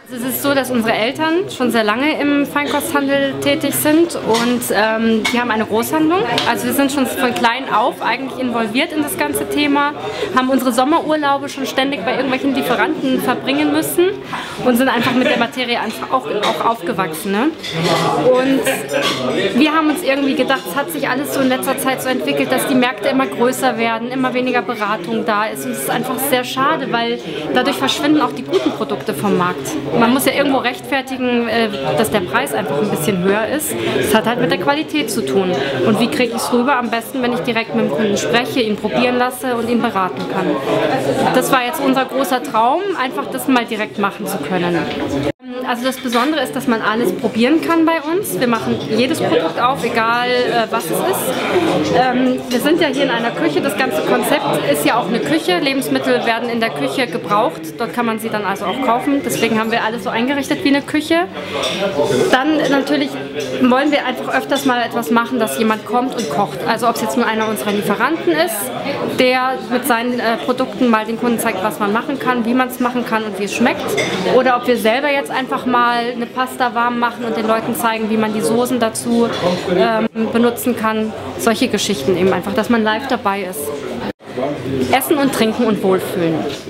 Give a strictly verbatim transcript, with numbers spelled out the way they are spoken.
Es ist so, dass unsere Eltern schon sehr lange im Feinkosthandel tätig sind und ähm, die haben eine Großhandlung. Also wir sind schon von klein auf eigentlich involviert in das ganze Thema, haben unsere Sommerurlaube schon ständig bei irgendwelchen Lieferanten verbringen müssen und sind einfach mit der Materie einfach auch, auch aufgewachsen. Ne? Und wir haben uns irgendwie gedacht, es hat sich alles so in letzter Zeit so entwickelt, dass die Märkte immer größer werden, immer weniger Beratung da ist und es ist einfach sehr schade, weil dadurch verschwinden auch die guten Produkte vom Markt. Man muss ja irgendwo rechtfertigen, dass der Preis einfach ein bisschen höher ist. Das hat halt mit der Qualität zu tun. Und wie kriege ich es rüber? Am besten, wenn ich direkt mit dem Kunden spreche, ihn probieren lasse und ihn beraten kann. Das war jetzt unser großer Traum, einfach das mal direkt machen zu können. Also das Besondere ist, dass man alles probieren kann bei uns. Wir machen jedes Produkt auf, egal äh, was es ist. Ähm, wir sind ja hier in einer Küche. Das ganze Konzept ist ja auch eine Küche. Lebensmittel werden in der Küche gebraucht. Dort kann man sie dann also auch kaufen. Deswegen haben wir alles so eingerichtet wie eine Küche. Dann natürlich wollen wir einfach öfters mal etwas machen, dass jemand kommt und kocht. Also ob es jetzt nur einer unserer Lieferanten ist, der mit seinen äh, Produkten mal den Kunden zeigt, was man machen kann, wie man es machen kann und wie es schmeckt. Oder ob wir selber jetzt einfach mal eine Pasta warm machen und den Leuten zeigen, wie man die Soßen dazu ähm, benutzen kann. Solche Geschichten eben einfach, dass man live dabei ist. Essen und Trinken und Wohlfühlen.